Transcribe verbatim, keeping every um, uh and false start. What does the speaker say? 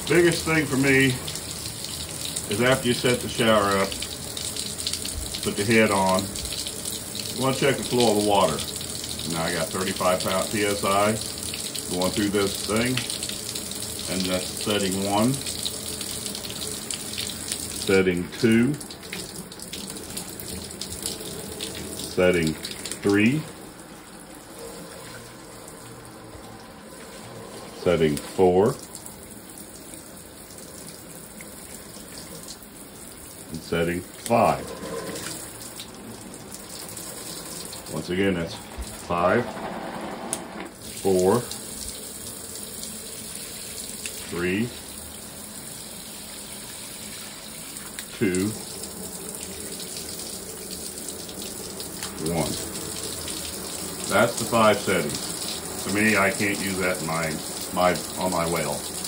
Biggest thing for me is after you set the shower up, put the head on, you want to check the flow of the water. Now I got thirty-five P S I going through this thing, and that's setting one, setting two, setting three, setting four, and setting five. Once again, that's five, four, three, two, one. That's the five settings. To me, I can't use that in my, my on my well.